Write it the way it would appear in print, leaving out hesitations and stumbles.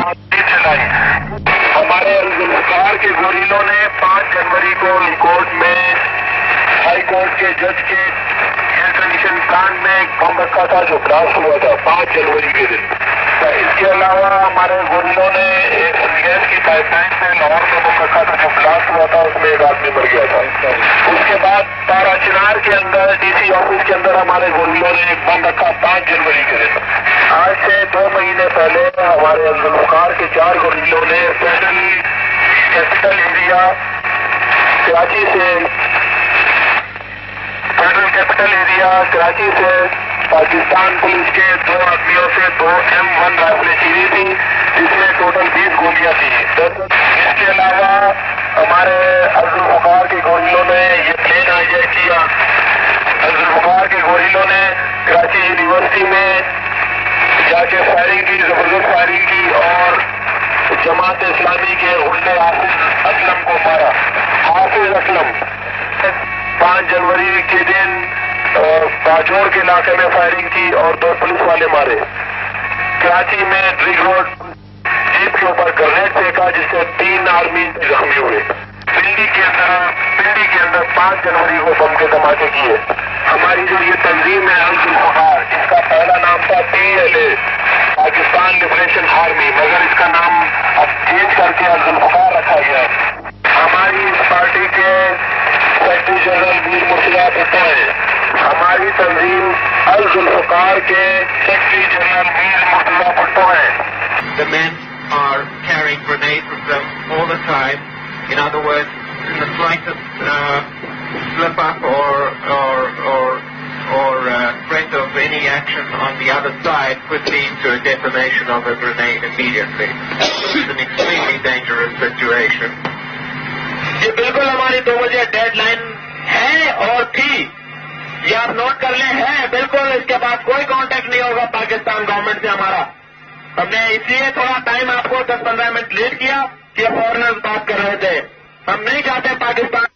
چلائی. ہمارے ذوالفقار کے گوریلوں نے 5 جنوری کو کورٹ میں ہائی کورٹ کے جج کے ایئر کنڈیشن پلانٹ میں ایک بم رکھا تھا جو بلاسٹ ہوا تھا 5 جنوری کے دن. اس کے علاوہ ہمارے گوریلوں نے ایک گیس کی پائپ لائن سے لاہور میں بم رکھا تھا جو بلاسٹ ہوا تھا, اس میں ایک آدمی مر گیا تھا. اس کے بعد تارا چنار کے اندر ڈی سی آفس کے اندر ہمارے گوریلوں نے ایک بم رکھا 5 جنوری کے دن. آج سے 2 مہینے پہلے ہمارے ذوالفقار کے 4 گوریلوں نے فیڈرل کیپٹل ایریا کراچی سے پاکستان پولیس کے 2 آدمیوں سے 2 M1 رائفلیں چھینی تھی, جس میں ٹوٹل 20 گولیاں تھیں. اس کے علاوہ ہمارے ذوالفقار کے گوریلوں نے یہ پلین ہائیجیک کیا. ذوالفقار کے گوریلوں نے کراچی یونیورسٹی میں جا کے فائرنگ کی, زبردست فائرنگ کی اور جماعت اسلامی کے غلے حافظ اسلم کو مارا. حافظ اسلم 5 جنوری کے دن باجوڑ کے علاقے میں فائرنگ کی اور 2 پولیس والے مارے. کراچی میں ڈرگ روڈ جیپ کے اوپر گرنیڈ پھینکا جس سے 3 آدمی زخمی ہوئے. پنڈی کے اندر 5 جنوری کو بم کے دھماکے کیے. ہماری جو یہ تنظیم ہے ذوالفقار, اس کا پہلا نام تھا PIA پاکستان لبریشن آرمی, مگر اس کا نام اب چینج کر کے ذوالفقار رکھا گیا. ہماری اس پارٹی کے سیکرٹری جنرل میر مرشد بھٹو ہیں. ہماری تنظیم ذوالفقار کے سیکرٹری جنرل میر مرشد بھٹو ہیں. The men are carrying grenades with them all the time. In other words, in the slightest slip up or threat of any action on the other side could lead to a detonation of a grenade immediately. It's an extremely dangerous situation. یہ بالکل ہماری 2 بجے dead line ہے اور تھی, یہ آپ note کر لیں, ہے بالکل. اس کے بعد کوئی کانٹیکٹ نہیں ہوگا پاکستان گورنمنٹ سے ہمارا. ہم نے اس لیے تھوڑا ٹائم آپ کو 10-15 منٹ لیٹ کیا کہ فورنرز بات کر رہے تھے. ہم نہیں چاہتے پاکستان